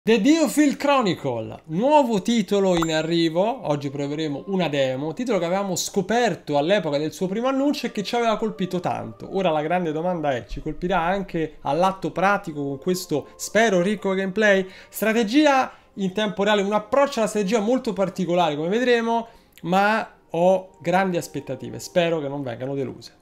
The Diofield Chronicle, nuovo titolo in arrivo. Oggi proveremo una demo, titolo che avevamo scoperto all'epoca del suo primo annuncio e che ci aveva colpito tanto. Ora la grande domanda è: ci colpirà anche all'atto pratico con questo, spero, ricco gameplay? Strategia in tempo reale, un approccio alla strategia molto particolare, come vedremo, ma ho grandi aspettative, spero che non vengano deluse.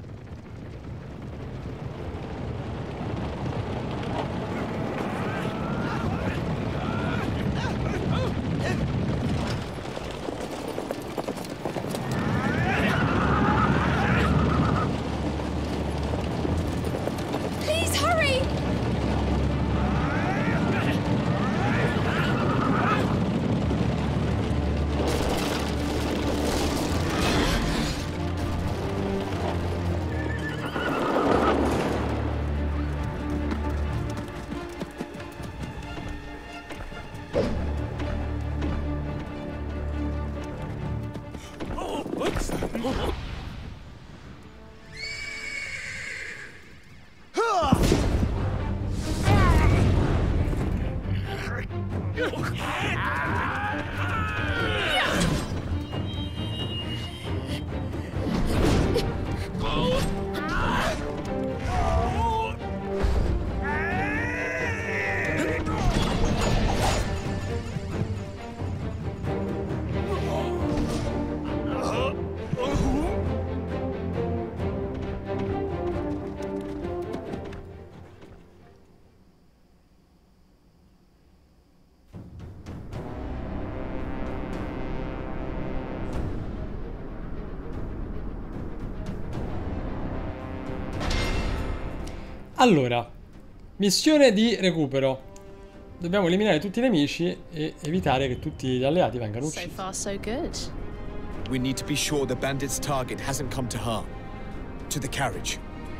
Allora, missione di recupero. Dobbiamo eliminare tutti i nemici e evitare che tutti gli alleati vengano uccisi. So far, so good. We need to be sure the bandit's target hasn't come to harm. To the carriage.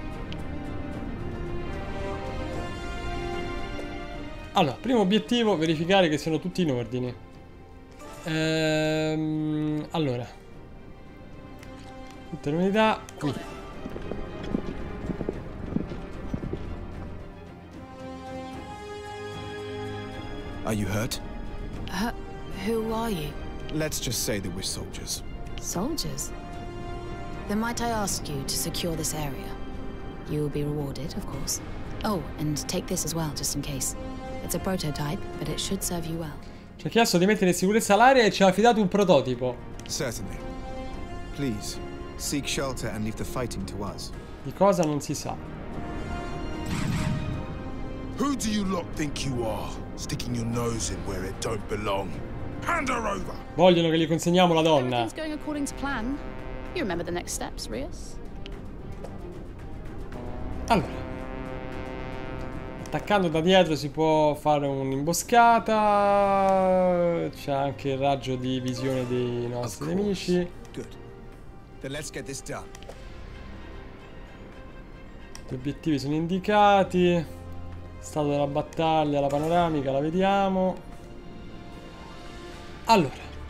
Allora, primo obiettivo, verificare che siano tutti in ordine. Allora, tutte le unità qui. Are you hurt? Who are you? Let's just say that we're soldiers. Soldiers? Then might I ask you to secure this area? You will be rewarded, of course. Oh, and take this as well, just in case. It's a prototype, but it should serve you well. Ci ha chiesto di mettere in sicurezza l'area e ci ha affidato un prototipo. Certainly. Please, seek shelter and leave the fighting to us. Di cosa non si sa. Who do you lot think you are, sticking your nose in where it don't belong? Hand her over! Vogliono che gli consegniamo la donna. Everything's going according to plan. You remember the next steps, Rios? Allora, attaccando da dietro si può fare un'imboscata. C'è anche il raggio di visione dei nostri nemici. Good. Then let's get this done. Gli obiettivi sono indicati. Stato della battaglia, la panoramica, la vediamo. Allora,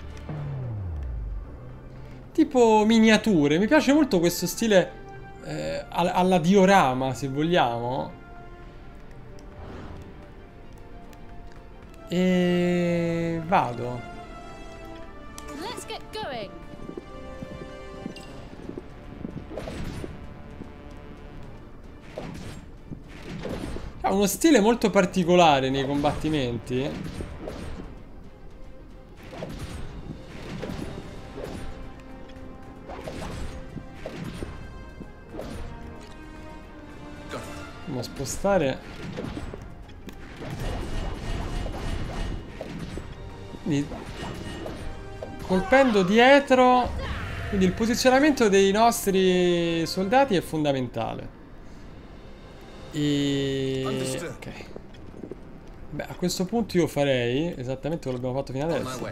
tipo miniature. Mi piace molto questo stile alla diorama, se vogliamo. E vado. Let's get going. Ha uno stile molto particolare nei combattimenti. Andiamo a spostare. Quindi, colpendo dietro. Quindi il posizionamento dei nostri soldati è fondamentale. Ok. Beh, a questo punto io farei esattamente quello che abbiamo fatto fino adesso.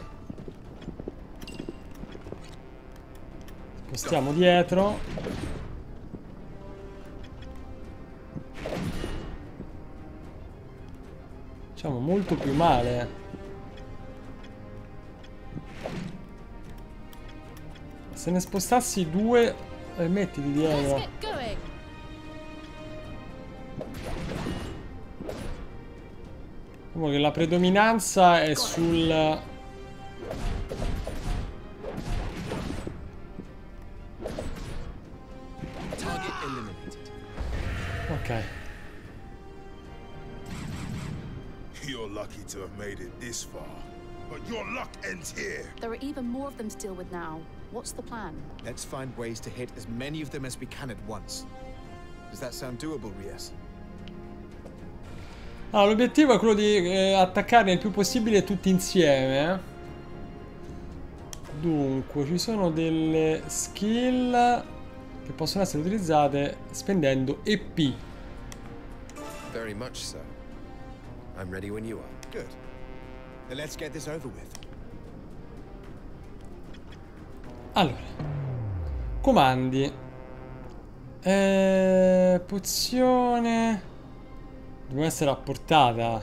Spostiamo dietro. Facciamo molto più male. Se ne spostassi due, mettiti dietro. Let's get going. Diciamo che la predominanza è sul... Target eliminated. Ok. You're lucky to have made it this far. But your luck ends here. There are even more of them to deal with now. What's the plan? Let's find ways to hit as many of them as we can at once. Does that sound doable, Rias? Allora, l'obiettivo è quello di attaccarne il più possibile tutti insieme. Dunque, ci sono delle skill che possono essere utilizzate spendendo EP. Very much so. I'm ready when you are. Good. Then let's get this over with. Allora, comandi. Pozione. Deve essere a portata.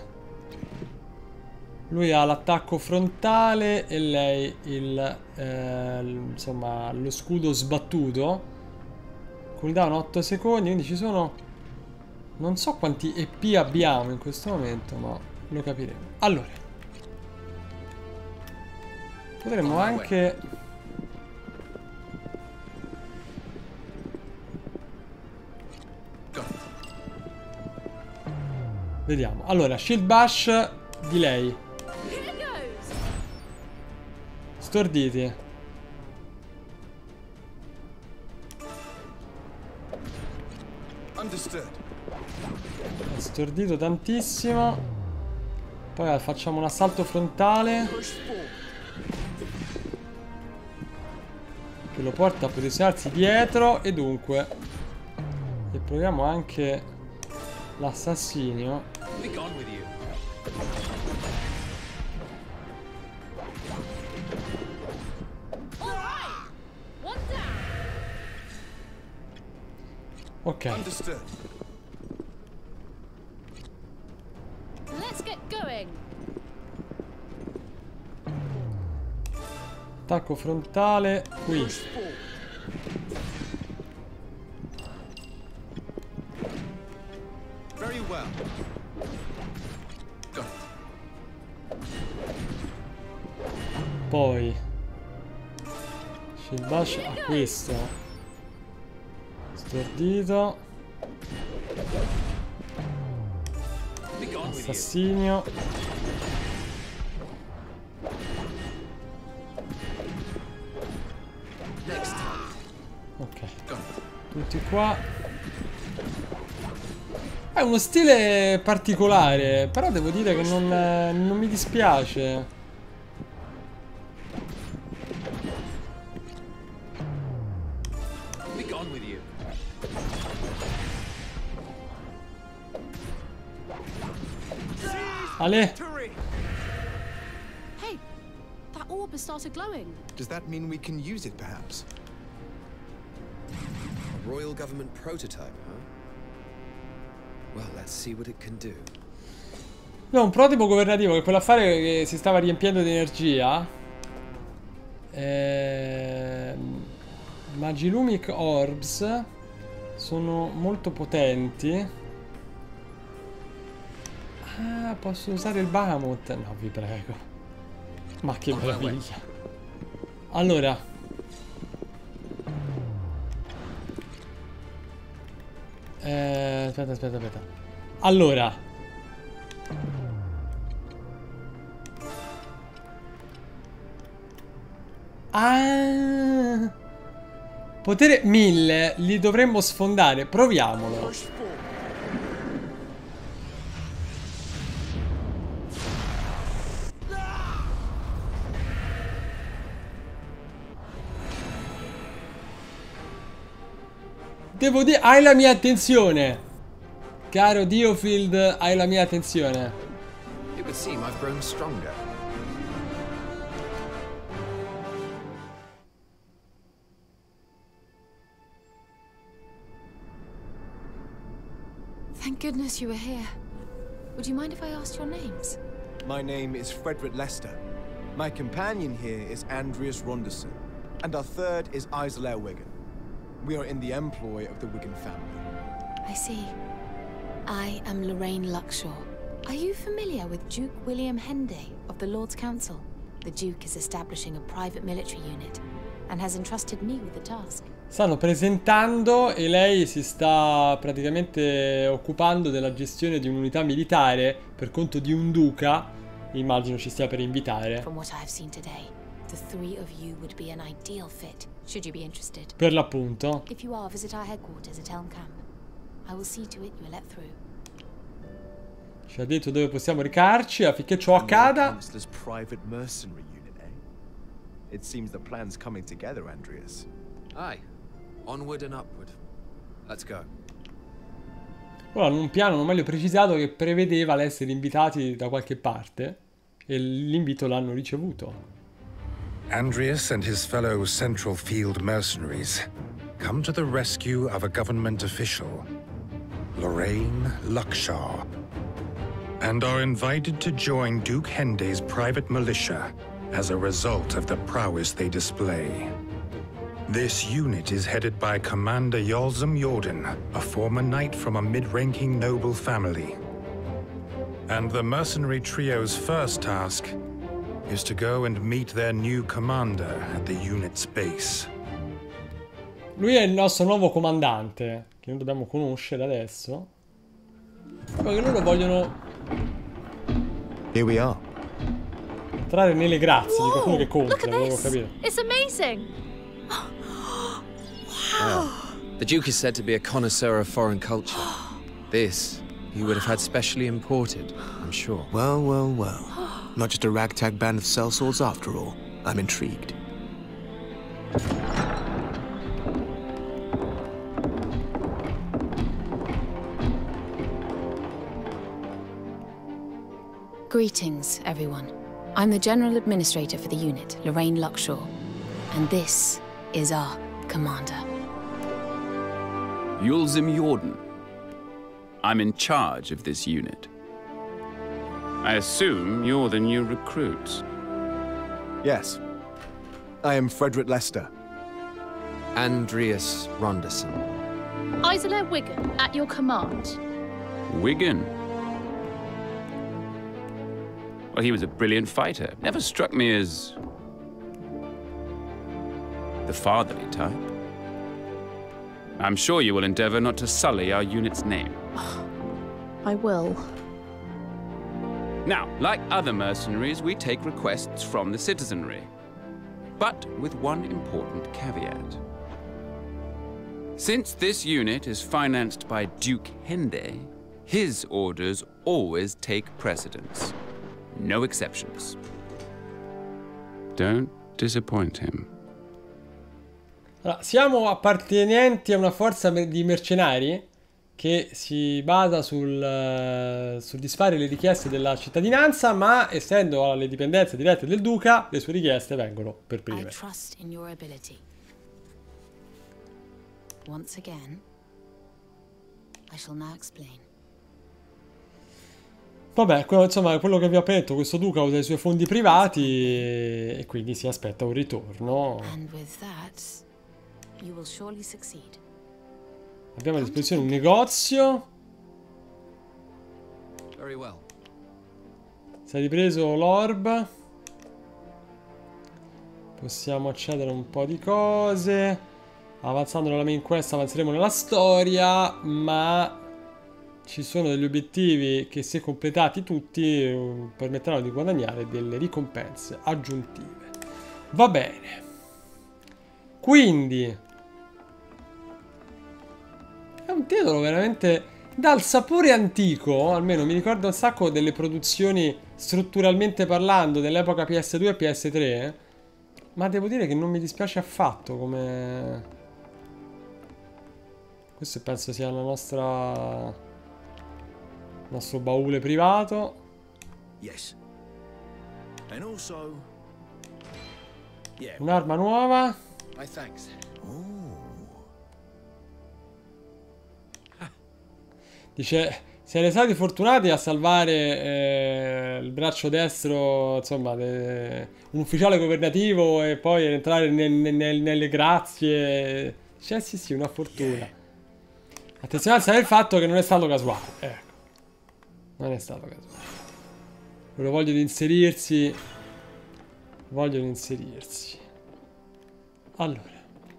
Lui ha l'attacco frontale e lei insomma, lo scudo sbattuto. Cooldown 8 secondi, quindi ci sono... Non so quanti EP abbiamo in questo momento, ma lo capiremo. Allora, potremmo anche... Vediamo. Allora, Shield Bash di lei. Storditi. Understood. È stordito tantissimo. Poi facciamo un assalto frontale che lo porta a posizionarsi dietro. E dunque, e proviamo anche l'assassinio. Be gone with you. Ok. Understood. Let's get going. Attacco frontale qui. Very well. Go. Poi Shield Bash a questo. Stordito. Be gone with you. Assassinio. Next time. Ok. Tutti qua. È uno stile particolare, però devo dire che non mi dispiace. Be gone with you. Ale. Hey, that orb has started glowing. Does that mean we can use it, perhaps? A royal government prototype, huh? Well, let's see what it can do. No, un prototipo governativo, che quell'affare che si stava riempiendo di energia. Magilumic Orbs sono molto potenti. Ah, posso usare il Bahamut? No, vi prego. Ma che meraviglia. Allora, aspetta. Allora, potere 1000 li dovremmo sfondare. Proviamolo. Devo dire, hai la mia attenzione. Caro Diofield, hai la mia attenzione. It would seem I've grown stronger. Thank goodness you were here. Would you mind if I asked your names? My name is Frederick Lester. My companion here is Andreas Ronderson. And our third is Isla Wigan. We are in the employ of the Wigan family. I see. I am Lorraine Luxshore. Are you familiar with Duke William Henday of the Lord's Council? The Duke is establishing a private military unit and has entrusted me with the task. Stanno presentando e lei si sta praticamente occupando della gestione di un'unità militare per conto di un duca. Immagino ci stia per invitare. From what I have seen today, the three of you would be an ideal fit, should you be interested. Per l'appunto. If you are, visit our headquarters at Helm Camp. I will see to it you are let through. Ci ha detto dove possiamo recarci affinché ciò accada. Chancellor's private mercenary unit, eh? It seems the plan's coming together, Andreas. Aye. Onward and upward. Let's go. Ora hanno un piano non meglio precisato che prevedeva l'essere invitati da qualche parte e l'invito l'hanno ricevuto. Andreas and his fellow Central Field mercenaries come to the rescue of a government official, Lorraine Luckshaw, and are invited to join Duke Henday's private militia as a result of the prowess they display. This unit is headed by Commander Yolzum Jordan, a former knight from a mid-ranking noble family. And the mercenary trio's first task is to go and meet their new commander at the unit's base. Lui è il nostro nuovo comandante, che noi dobbiamo conoscere adesso. Poi che loro vogliono Here we are. entrare nelle grazie di qualcuno che Look compra, at devo this. capire. It's amazing. The Duke is said to be a connoisseur of foreign culture. This, he would have had specially imported, I'm sure. Well, well, well. Not just a ragtag band of sellswords after all. I'm intrigued. Greetings, everyone. I'm the General Administrator for the unit, Lorraine Luckshaw. And this is our commander. Yulzim Jordan. I'm in charge of this unit. I assume you're the new recruits. Yes. I am Frederick Lester. Andreas Ronderson. Isola Wigan, at your command. Wigan? Well, he was a brilliant fighter. Never struck me as the fatherly type. I'm sure you will endeavor not to sully our unit's name. I will. Now, like other mercenaries, we take requests from the citizenry. But with one important caveat. Since this unit is financed by Duke Henday, his orders always take precedence. No exceptions. Don't disappoint him. Allora, siamo appartenenti a una forza di mercenari che si basa sul soddisfare le richieste della cittadinanza, ma essendo alle dipendenze dirette del duca, le sue richieste vengono per I prime. trust in your ability. Once again, I shall now explain. Vabbè, insomma, quello che vi ho appena detto, questo duca usa i suoi fondi privati e quindi si aspetta un ritorno. And with that, you will surely succeed. Abbiamo a disposizione un negozio. Very well. Si è ripreso l'orb. Possiamo accedere a un po' di cose. Avanzando nella main quest avanzeremo nella storia, ma ci sono degli obiettivi che, se completati tutti, permetteranno di guadagnare delle ricompense aggiuntive. Va bene. Quindi è un titolo veramente dal sapore antico, almeno mi ricordo un sacco delle produzioni strutturalmente parlando dell'epoca PS2 e PS3, ma devo dire che non mi dispiace affatto come... Questo penso sia la nostra... il nostro baule privato. Yes. And also... Yeah. Un'arma nuova. My thanks. Dice, siete stati fortunati a salvare il braccio destro, insomma, un ufficiale governativo e poi entrare nelle grazie. Cioè, sì, una fortuna. Attenzione a sapere il fatto che non è stato casuale. Ecco. Non è stato casuale. Loro vogliono inserirsi. Vogliono inserirsi. Allora.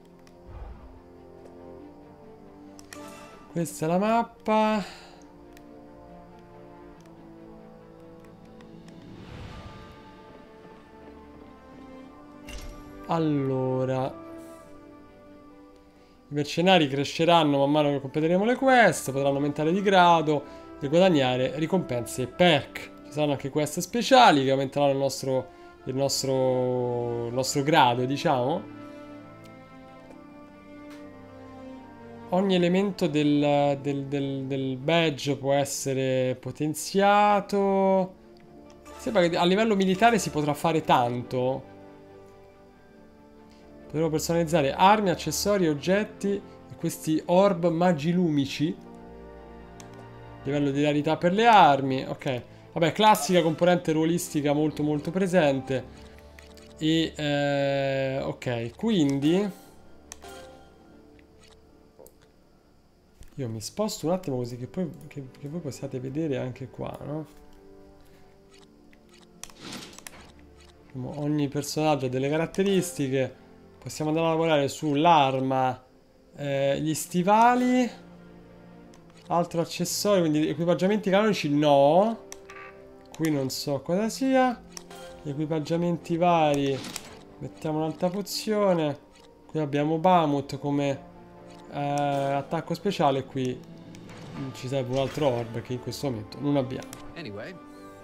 Questa è la mappa. Allora. I mercenari cresceranno man mano che completeremo le quest, potranno aumentare di grado e guadagnare ricompense e perk. Ci saranno anche quest speciali che aumenteranno il nostro grado, diciamo. Ogni elemento del badge può essere potenziato. Sembra che a livello militare si potrà fare tanto. Potremo personalizzare armi, accessori, oggetti e questi orb magilumici. Livello di rarità per le armi. Ok. Vabbè, classica componente ruolistica molto molto presente. E ok, quindi io mi sposto un attimo così che poi che voi possiate vedere anche qua, no? Ogni personaggio ha delle caratteristiche. Possiamo andare a lavorare sull'arma, gli stivali, altro accessorio, quindi equipaggiamenti canonici no. Qui non so cosa sia. Equipaggiamenti vari. Mettiamo un'altra pozione. Qui abbiamo Bahamut come attacco speciale. Qui ci serve un altro orb che in questo momento non abbiamo. Anyway.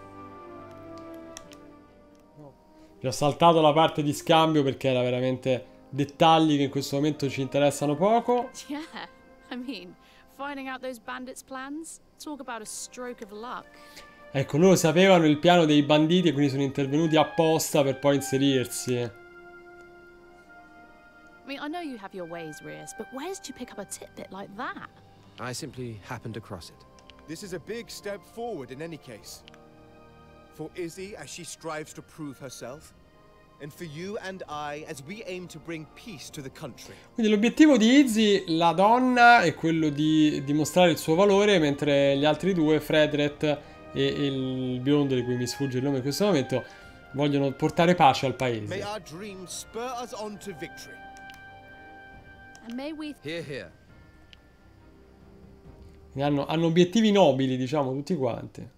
Vi ho saltato la parte di scambio perché era veramente dettagli che in questo momento ci interessano poco. Yeah, I mean, finding out those bandits' plans? Talk about a stroke of luck. Ecco, loro sapevano il piano dei banditi e quindi sono intervenuti apposta per poi inserirsi. I mean, I know you have your ways, Rhys, but where did you pick up a tidbit like that? I simply happened across it. This is a big step forward in any case. For Izzy as she strives to prove herself, and for you and I as we aim to bring peace to the country. Quindi l'obiettivo di Izzy, la donna, è quello di dimostrare il suo valore, mentre gli altri due, Fredret e il biondo di cui mi sfugge il nome in questo momento, vogliono portare pace al paese. May our dreams spur us on to victory. And may we... Here, here. Hanno obiettivi nobili, diciamo, tutti quanti.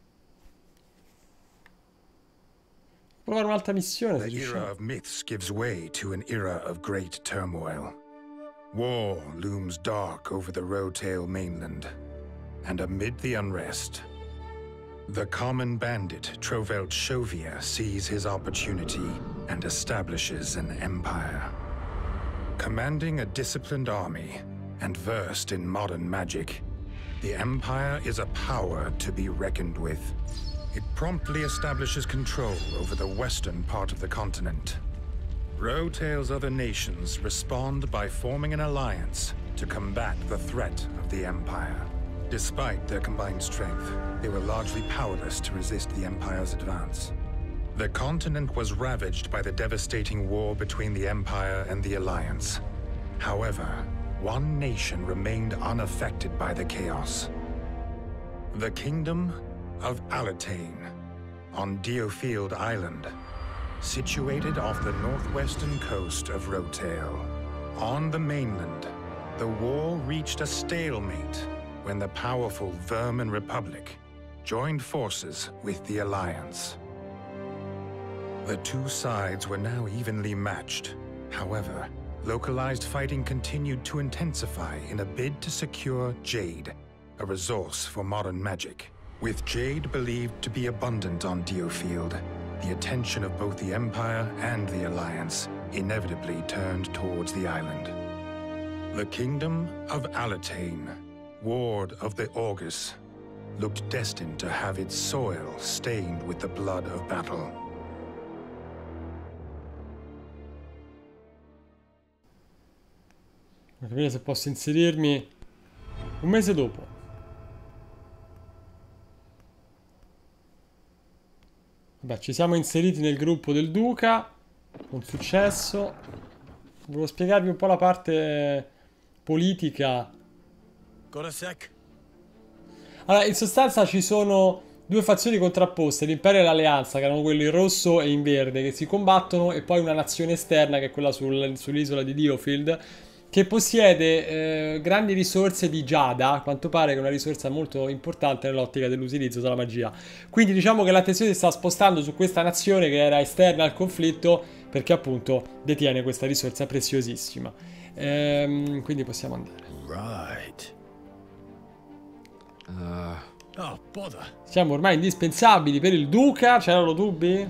Provare un'altra missione. The era of myths gives way to an era of great turmoil. War looms dark over the Rotail mainland, and amid the unrest, the common bandit Trovelt Shovia sees his opportunity and establishes an empire. Commanding a disciplined army and versed in modern magic, the Empire is a power to be reckoned with. It promptly establishes control over the western part of the continent. Rotail's other nations respond by forming an alliance to combat the threat of the Empire. Despite their combined strength, they were largely powerless to resist the Empire's advance. The continent was ravaged by the devastating war between the Empire and the Alliance. However, one nation remained unaffected by the chaos. The Kingdom of Alatane, on Diofield Island, situated off the northwestern coast of Rotail. On the mainland, the war reached a stalemate when the powerful Vermin Republic joined forces with the Alliance. The two sides were now evenly matched. However, localized fighting continued to intensify in a bid to secure Jade, a resource for modern magic. With Jade believed to be abundant on Diofield, the attention of both the Empire and the Alliance inevitably turned towards the island. The Kingdom of Alatane, ward of the Augurs, looked destined to have its soil stained with the blood of battle. Per capire se posso inserirmi un mese dopo. Vabbè, ci siamo inseriti nel gruppo del Duca con successo. Volevo spiegarvi un po' la parte politica. Got a sec? Allora, in sostanza ci sono due fazioni contrapposte, l'impero e l'alleanza, che erano quelli in rosso e in verde, che si combattono, e poi una nazione esterna, che è quella sull'isola di Diofield, che possiede grandi risorse di giada, a quanto pare che è una risorsa molto importante nell'ottica dell'utilizzo della magia. Quindi diciamo che l'attenzione si sta spostando su questa nazione che era esterna al conflitto, perché appunto detiene questa risorsa preziosissima. Quindi possiamo andare. Right. Oh, bother. Siamo ormai indispensabili per il duca, c'erano dubbi?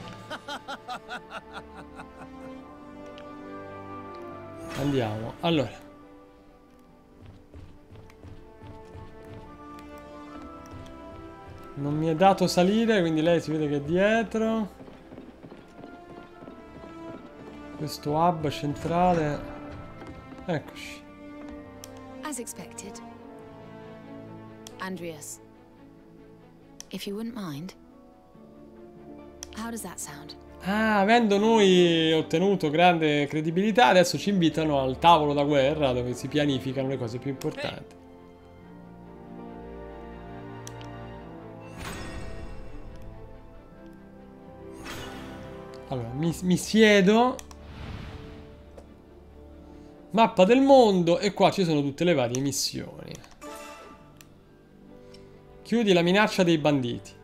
Andiamo, allora. Non mi è dato salire, quindi lei si vede che è dietro. Questo hub centrale. Eccoci. As expected. Andreas, if you wouldn't mind, how does that sound? Ah, avendo noi ottenuto grande credibilità, adesso ci invitano al tavolo da guerra dove si pianificano le cose più importanti. Allora, mi siedo. Mappa del mondo, e qua ci sono tutte le varie missioni. Chiudi la minaccia dei banditi.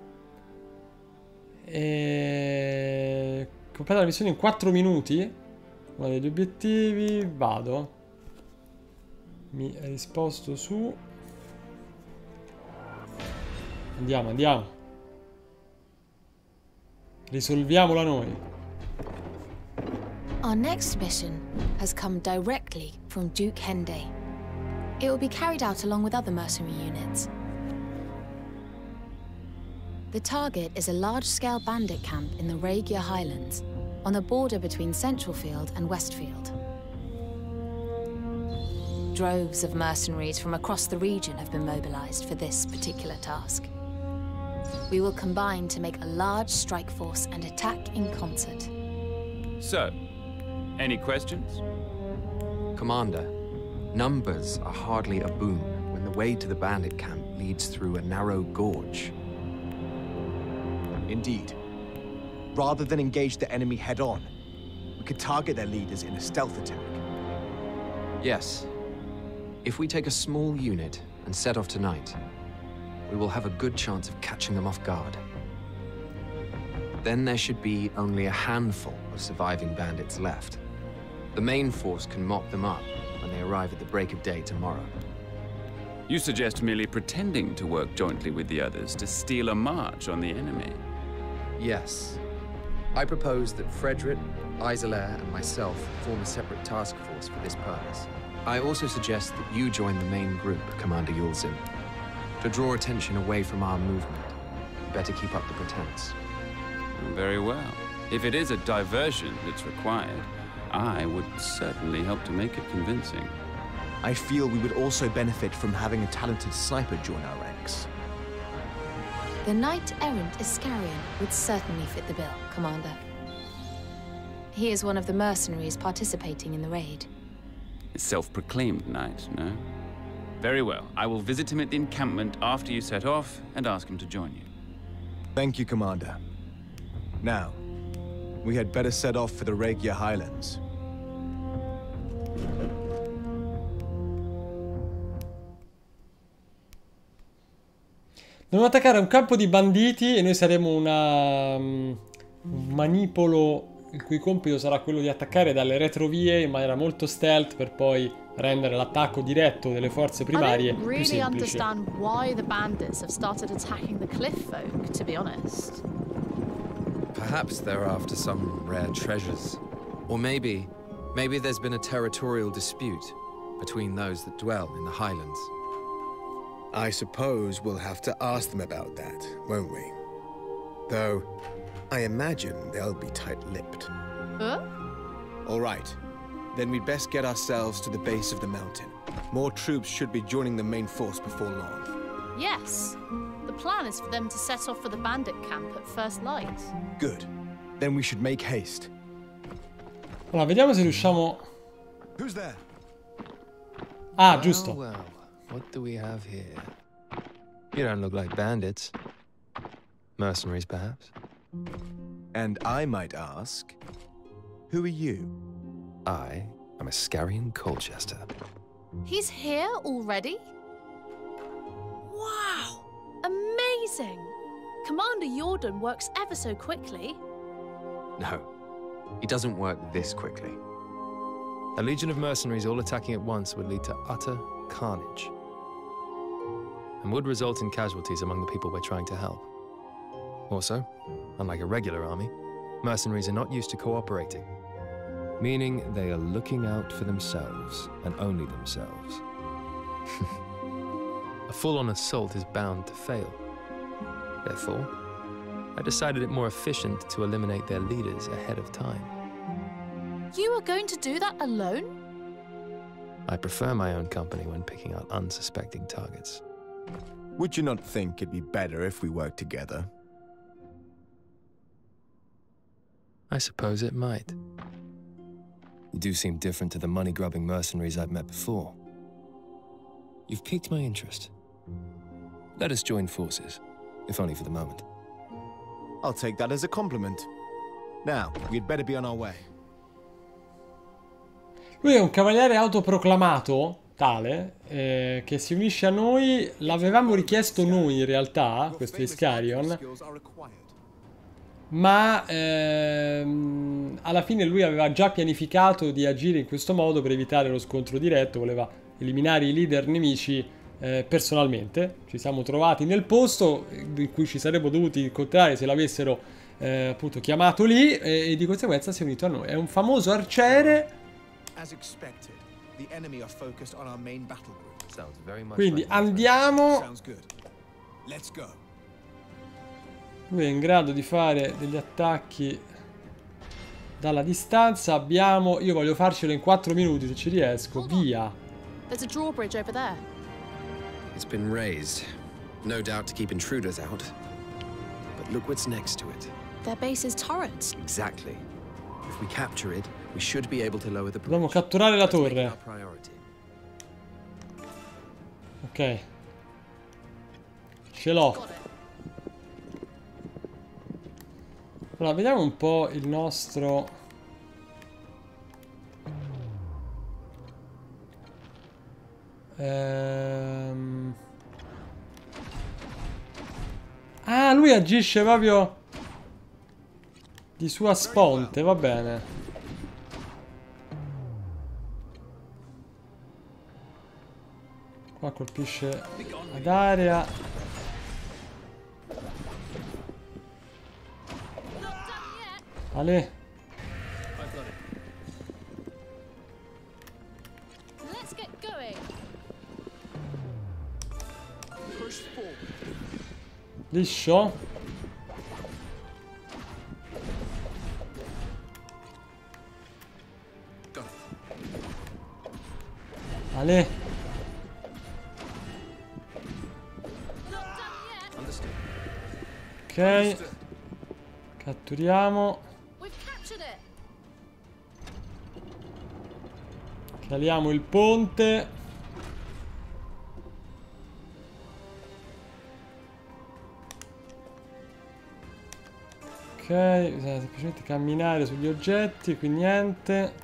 Completa la missione in 4 minuti. Uno degli obiettivi. Vado. Mi hai risposto su. Andiamo, andiamo. Risolviamola noi. Our next mission has come directly from Duke Henday. It will be carried out along with other mercenary units. The target is a large-scale bandit camp in the Regia Highlands, on the border between Centralfield and Westfield. Droves of mercenaries from across the region have been mobilized for this particular task. We will combine to make a large strike force and attack in concert. So, any questions? Commander, numbers are hardly a boon when the way to the bandit camp leads through a narrow gorge. Indeed. Rather than engage the enemy head-on, we could target their leaders in a stealth attack. Yes. If we take a small unit and set off tonight, we will have a good chance of catching them off guard. Then there should be only a handful of surviving bandits left. The main force can mop them up when they arrive at the break of day tomorrow. You suggest merely pretending to work jointly with the others to steal a march on the enemy? Yes. I propose that Frederick, Isolair, and myself form a separate task force for this purpose. I also suggest that you join the main group, Commander Yulzim. To draw attention away from our movement, you better keep up the pretense. Very well. If it is a diversion that's required, I would certainly help to make it convincing. I feel we would also benefit from having a talented sniper join our ranks. The knight-errant Iscarian would certainly fit the bill, Commander. He is one of the mercenaries participating in the raid. A self-proclaimed knight, no? Very well. I will visit him at the encampment after you set off and ask him to join you. Thank you, Commander. Now, we had better set off for the Regia Highlands. Dobbiamo attaccare un campo di banditi e noi saremo un manipolo il cui compito sarà quello di attaccare dalle retrovie in maniera molto stealth per poi rendere l'attacco diretto delle forze primarie più semplice. I don't really understand why the bandits have started attacking the cliff folk, to be honest. Perhaps they're after some rare treasures. Or maybe there's been a territorial dispute between those that dwell in the Highlands. I suppose we'll have to ask them about that, won't we? Though, I imagine they'll be tight-lipped. Huh? All right. Then we'd best get ourselves to the base of the mountain. More troops should be joining the main force before long. Yes. The plan is for them to set off for the bandit camp at first light. Good. Then we should make haste. Allora, vediamo se riusciamo... Who's there? Ah, giusto. Well, what do we have here? You don't look like bandits. Mercenaries, perhaps? And I might ask, who are you? I am Ascarian Colchester. He's here already? Wow! Amazing! Commander Jordan works ever so quickly. No, he doesn't work this quickly. A legion of mercenaries all attacking at once would lead to utter carnage, and would result in casualties among the people we're trying to help. Also, unlike a regular army, mercenaries are not used to cooperating, meaning they are looking out for themselves and only themselves. A full-on assault is bound to fail. Therefore, I decided it more efficient to eliminate their leaders ahead of time. You are going to do that alone? I prefer my own company when picking out unsuspecting targets. Would you not think it'd be better if we worked together? I suppose it might. You do seem different to the money-grubbing mercenaries I've met before. You've piqued my interest. Let us join forces, if only for the moment. I'll take that as a compliment. Now, we'd better be on our way. Lui è un cavaliere autoproclamato, tale, che si unisce a noi. L'avevamo richiesto noi in realtà, questo Iscarion, ma alla fine lui aveva già pianificato di agire in questo modo per evitare lo scontro diretto, voleva eliminare i leader nemici personalmente. Ci siamo trovati nel posto in cui ci saremmo dovuti incontrare se l'avessero appunto chiamato lì, e di conseguenza si è unito a noi. È un famoso arciere. Quindi andiamo. Lui è in grado di fare degli attacchi dalla distanza. Abbiamo... Io voglio farcelo in 4 minuti se ci riesco. Via. There's a drawbridge over there. It's been raised, no doubt to keep intruders out. But look what's next to it. Their base is turrets. Exactly. If we capture it, we should be able to lower the bridge. Dobbiamo catturare la torre. Ok. Ce l'ho. Allora, vediamo un po' il nostro... Ah, lui agisce proprio di sua sponte, va bene. Qua colpisce ad area. Ale. Liscio. Ale. Ok. Catturiamo. Caliamo il ponte. Ok, bisogna semplicemente camminare sugli oggetti, qui niente.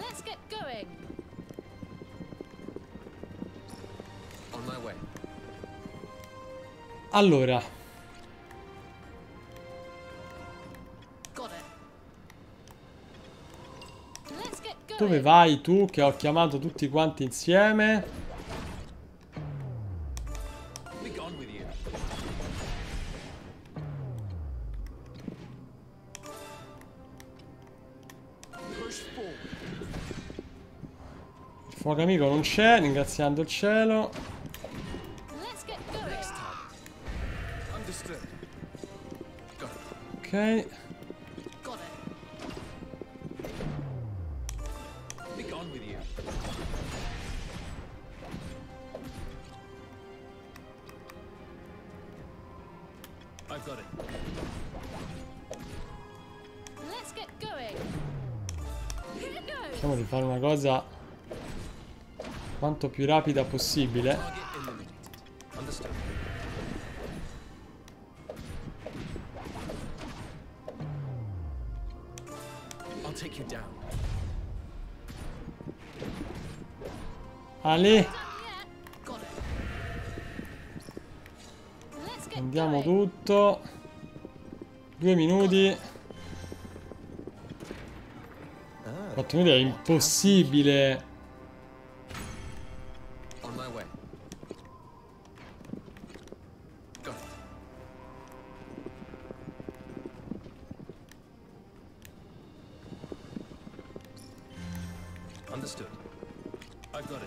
Allora. Dove vai tu che ho chiamato tutti quanti insieme? Il fuoco amico non c'è, ringraziando il cielo. Ok. Cerchiamo di fare una cosa quanto più rapida possibile. I'll take you down. Ale. Andiamo tutto. 2 minuti. 4 minuti è impossibile. On my way. Go. Understood. I've got it.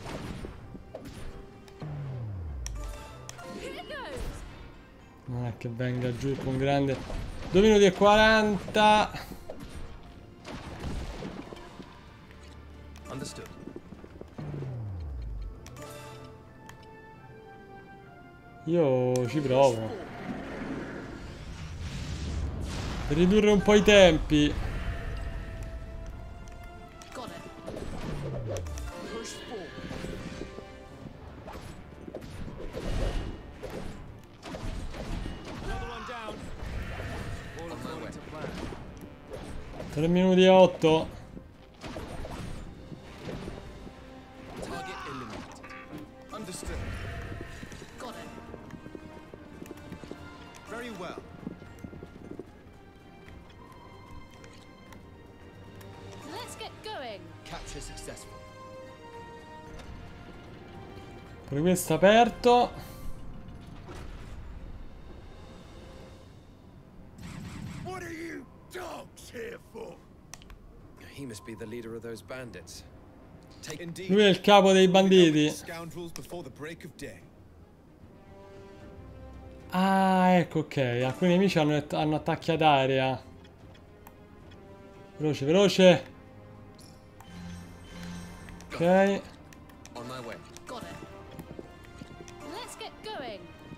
Non è che venga giù con grande. 2 minuti e 40. Understood. Io ci provo. Per ridurre un po' i tempi. Tre minuti e 8. Target eliminated. Understood. Got it. Very well. Let's get going. Capture successful. Pure questo aperto. What are you dogs here for? He must be the leader of those bandits. Indeed. Lui è il capo dei banditi. Scoundrels before the break of day. Ah, ecco, ok. Alcuni nemici hanno attacchi ad area. Veloce, veloce. Ok. On my way. Got it. Let's get going.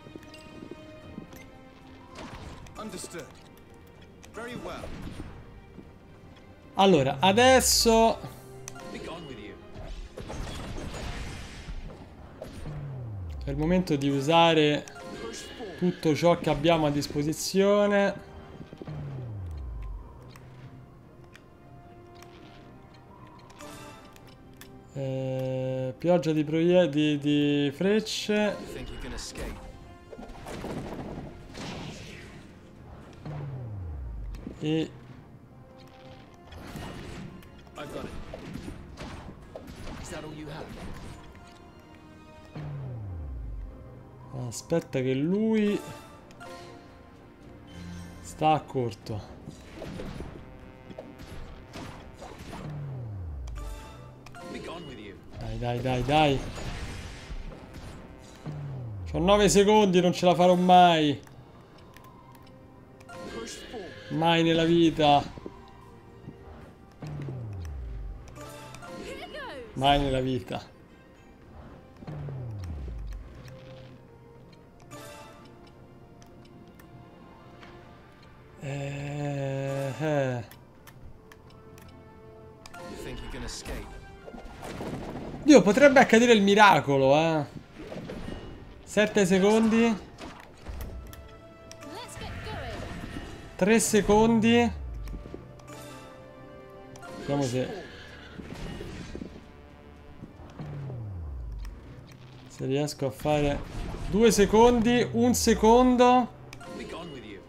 Understood. Very well. Allora, adesso Be gone with you. è il momento di usare tutto ciò che abbiamo a disposizione. Pioggia di frecce. Think you can escape? E I've got it. Is that all you have? aspetta che lui sta a corto. Be gone with you. Dai. C'ho 9 secondi, non ce la farò mai. Mai nella vita. Mai nella vita. Think you can escape? Dio, potrebbe accadere il miracolo, eh. 7 secondi. Let's get going. 3 secondi. Vediamo se riesco a fare 2 secondi, 1 secondo. Be gone with you.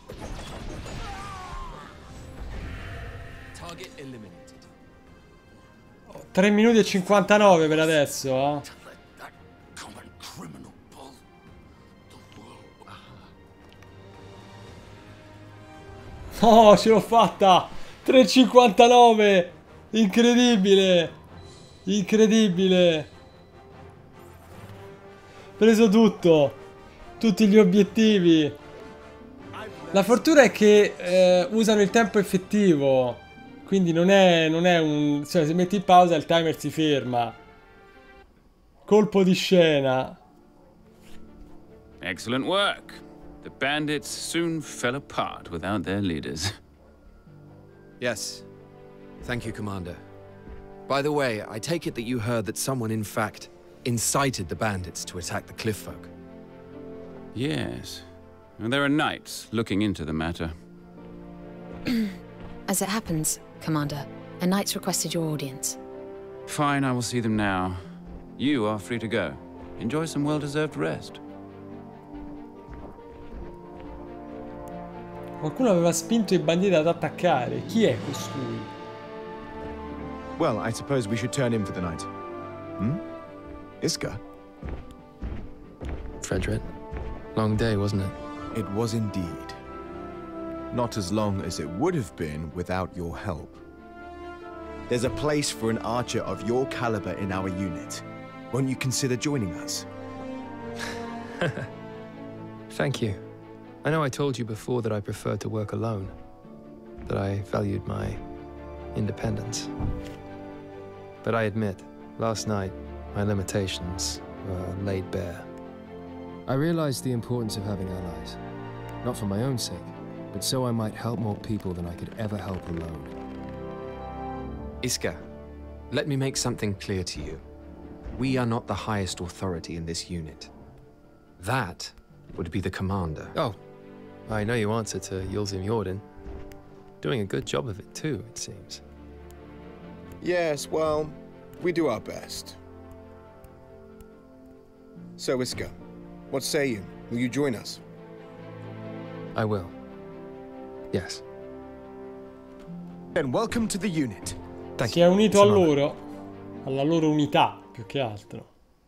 Target eliminated. 3 minuti e 59 per adesso, eh. Oh, ce l'ho fatta! 3,59! Incredibile! Incredibile! Preso tutto! Tutti gli obiettivi! La fortuna è che usano il tempo effettivo. Quindi non è un... Cioè, se metti in pausa il timer si ferma. Colpo di scena. Excellent work. The bandits soon fell apart without their leaders. Yes. Thank you, Commander. By the way, I take it that you heard that someone, in fact, incited the bandits to attack the cliff folk. Yes. And there are knights looking into the matter. As it happens, Commander. A knight's requested your audience. Fine, I will see them now. You are free to go. Enjoy some well-deserved rest. Qualcuno aveva spinto i banditi ad attaccare. Chi è costui? Well, I suppose we should turn in for the night. Hmm? Iska? Frederick, long day, wasn't it? It was indeed. Not as long as it would have been without your help. There's a place for an archer of your caliber in our unit. Won't you consider joining us? Thank you. I know I told you before that I preferred to work alone, that I valued my independence. But I admit, last night, my limitations were laid bare. I realized the importance of having allies, not for my own sake, but so I might help more people than I could ever help alone. Iska, let me make something clear to you. We are not the highest authority in this unit. That would be the commander. Oh, I know you answer to Yulzim Jordan. Doing a good job of it too, it seems. Yes, well, we do our best. So, Iska, what say you? Will you join us? I will. Yes. Then welcome to the unit. Thank Si è unito a loro, alla loro unità, più che altro.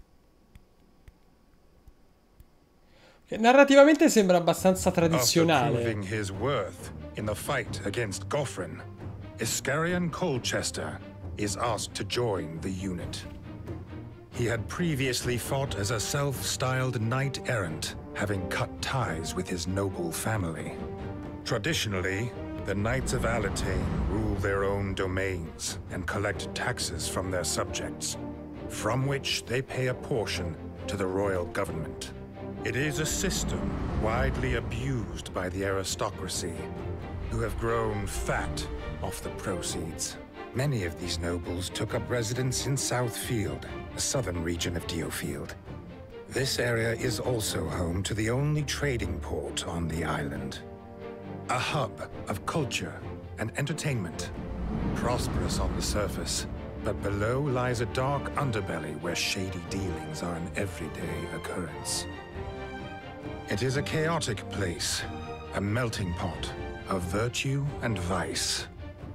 Che narrativamente sembra abbastanza tradizionale. After proving his worth in the fight against Gofrin, Iskarion Colchester is asked to join the unit. He had previously fought as a self-styled knight-errant, having cut ties with his noble family. Traditionally, the Knights of Alatain rule their own domains and collect taxes from their subjects, from which they pay a portion to the royal government. It is a system widely abused by the aristocracy, who have grown fat off the proceeds. Many of these nobles took up residence in Southfield, a southern region of Diofield. This area is also home to the only trading port on the island. A hub of culture and entertainment, prosperous on the surface, but below lies a dark underbelly where shady dealings are an everyday occurrence. It is a chaotic place, a melting pot of virtue and vice.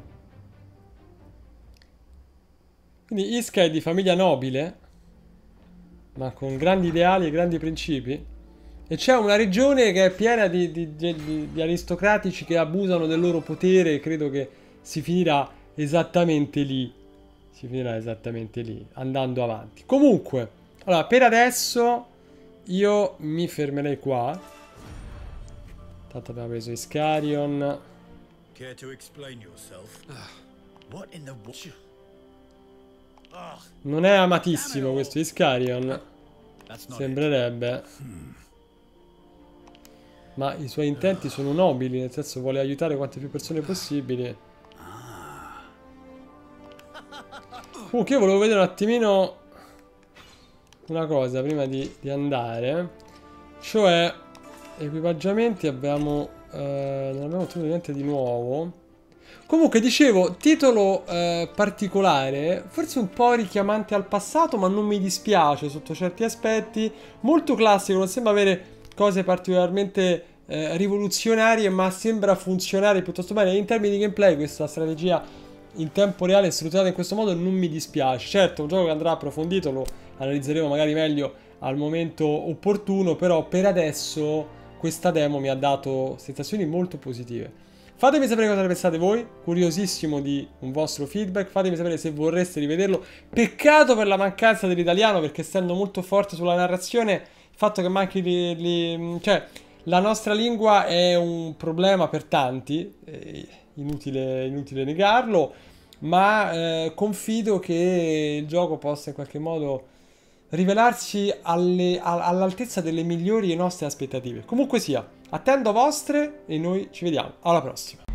Quindi Iska è di famiglia nobile, ma con grandi ideali e grandi principi. E c'è una regione che è piena di aristocratici che abusano del loro potere e credo che si finirà esattamente lì. Si finirà esattamente lì, andando avanti. Comunque, allora, per adesso io mi fermerei qua. Tanto abbiamo preso Iskarion. Care to explain yourself? What in the Non è amatissimo questo Iskarion. Sembrerebbe. Ma i suoi intenti sono nobili, nel senso vuole aiutare quante più persone possibili. Comunque io volevo vedere un attimino una cosa prima di andare. Cioè, equipaggiamenti abbiamo... non abbiamo ottenuto niente di nuovo. Comunque dicevo, titolo particolare, forse un po' richiamante al passato, ma non mi dispiace sotto certi aspetti. Molto classico, non sembra avere cose particolarmente rivoluzionarie, ma sembra funzionare piuttosto bene. In termini di gameplay questa strategia in tempo reale strutturata in questo modo non mi dispiace. Certo, è un gioco che andrà approfondito, lo analizzeremo magari meglio al momento opportuno, però per adesso questa demo mi ha dato sensazioni molto positive. Fatemi sapere cosa ne pensate voi, curiosissimo di un vostro feedback, fatemi sapere se vorreste rivederlo. Peccato per la mancanza dell'italiano, perché essendo molto forte sulla narrazione, il fatto che manchi cioè, la nostra lingua è un problema per tanti, inutile negarlo, ma confido che il gioco possa in qualche modo rivelarsi all'altezza delle migliori nostre aspettative. Comunque sia, attendo vostre e noi ci vediamo alla prossima.